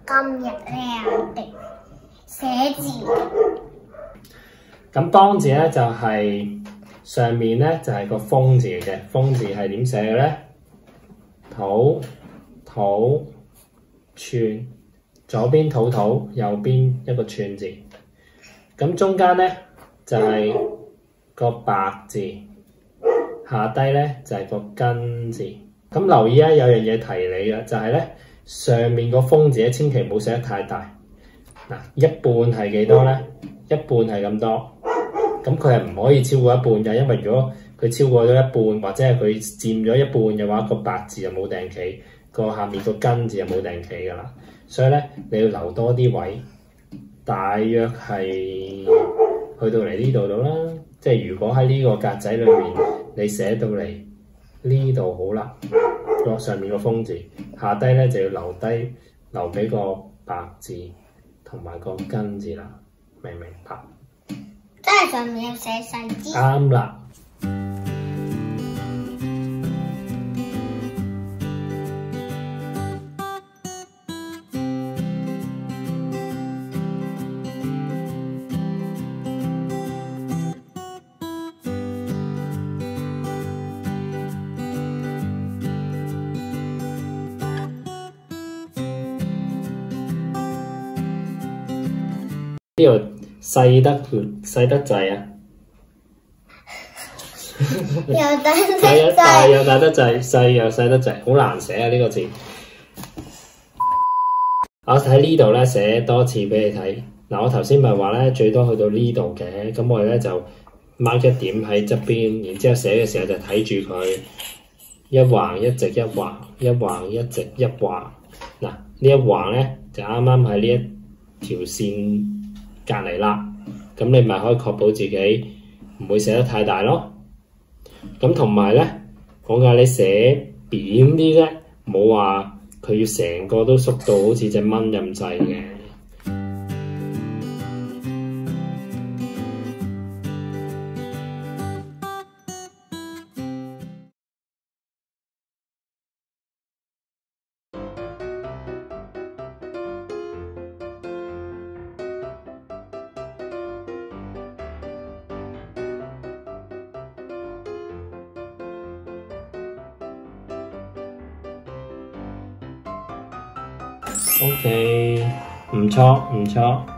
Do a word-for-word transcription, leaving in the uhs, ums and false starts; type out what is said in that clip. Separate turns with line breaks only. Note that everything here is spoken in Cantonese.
今日咧我哋寫字。
咁當字咧就係、是、上面咧就係、是、個風字嘅，風字係點寫嘅咧？土土寸，左邊土土，右邊一個寸字。咁中間咧就係、是、個白字，下低咧就係、是、個根字。咁留意咧有樣嘢提你嘅，就係、是、咧上面個風字咧千祈唔好寫得太大。嗱，一半係幾多咧？一半係咁多。咁佢係唔可以超過一半嘅，因為如果佢超過咗一半，或者係佢佔咗一半嘅話，個白字就冇定企，個下面個根字就冇定企噶啦。所以咧，你要留多啲位，大約係去到嚟呢度度啦。即係如果喺呢個格仔裏面，你寫到嚟呢度好啦，個上面個風字，下低咧就要留低留俾個白字同埋個根字啦，明唔明白？
即係上面要寫細啲。
啱啦。呢度細得細得滯啊！
又大
細得大又大得滯，細又細得滯，好難寫啊！呢、這個字，我喺呢度咧寫多次俾你睇。嗱，我頭先咪話咧最多去到呢度嘅，咁我哋咧就 mark 一點喺側邊，然之後寫嘅時候就睇住佢一橫一直一橫，一橫一直一橫。嗱，呢一橫咧就啱啱喺呢一條線隔離啦，咁你咪可以確保自己唔會寫得太大咯。咁同埋咧，講解你寫扁啲啫，冇話佢要成個都縮到好似隻蚊咁滯嘅。OK，唔錯唔錯。